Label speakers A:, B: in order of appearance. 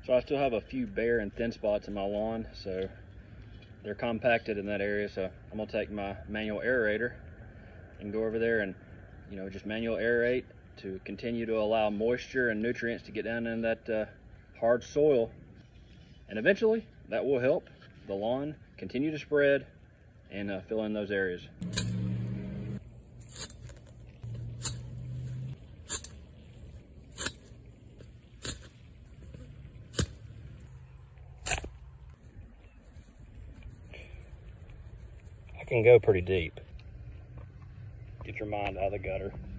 A: So I still have a few bare and thin spots in my lawn, so they're compacted in that area. So I'm gonna take my manual aerator and go over there and, you know, just manual aerate to continue to allow moisture and nutrients to get down in that hard soil. And eventually that will help the lawn continue to spread and fill in those areas. I can go pretty deep. Get your mind out of the gutter.